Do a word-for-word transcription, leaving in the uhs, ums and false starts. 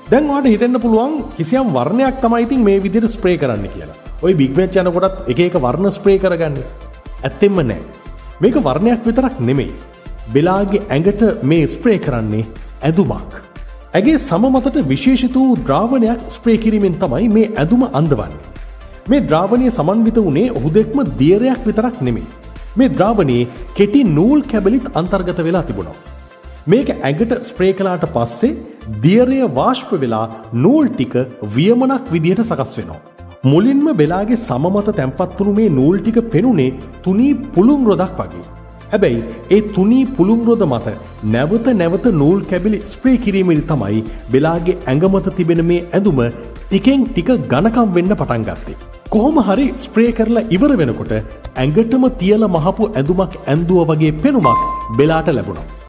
දැන් ඔයාලට හිතෙන්න පුළුවන් කිසියම් වර්ණයක් තමයි ඉතින් මේ විදිහට ස්ප්‍රේ කරන්න කියලා. ඔය බිග් මැච් යනකොටත් එක එක වර්ණ ස්ප්‍රේ කරගන්නේ. ඇත්තෙන්ම නෑ. මේක වර්ණයක් විතරක් නෙමෙයි. බෙලාගේ ඇඟට මේ ස්ප්‍රේ කරන්නේ ඇඳුමක්. ඇගේ සම මතට විශේෂිත වූ ද්‍රාවණයක් ස්ප්‍රේ කිරීමෙන් තමයි මේ ඇඳුම අඳවන්නේ. මේ ද්‍රාවණය සමන්විත වුණේ ඔහු දෙක්ම දියරයක් විතරක් නෙමෙයි. මේ ද්‍රාවණයේ කෙටි නූල් කැබලිත් අන්තර්ගත වෙලා තිබුණා. මේක ඇඟට ස්ප්‍රේ කළාට පස්සේ දියරය වාෂ්ප වෙලා නූල් ටික වියමනක් විදිහට සකස් වෙනවා. මුලින්ම බෙලාගේ සම මත තැම්පත් වුණු මේ නූල් ටික පෙනුනේ තුනී පුළුම් රොදක් වගේ. හැබැයි ඒ තුනී පුළුම් රොද මත නැවත නැවත නූල් කැබලි ස්ප්‍රේ කිරීමෙන් තමයි බෙලාගේ ඇඟ මත තිබෙන මේ ඇඳුම ටිකෙන් ටික ඝනකම් වෙන්න පටන් ගත්තේ. කොහොම හරි ස්ප්‍රේ කරලා ඉවර වෙනකොට ඇඟටම තියලා මහපු ඇඳුමක් ඇඳුවා වගේ පෙනුමක් බෙලාට ලැබුණා.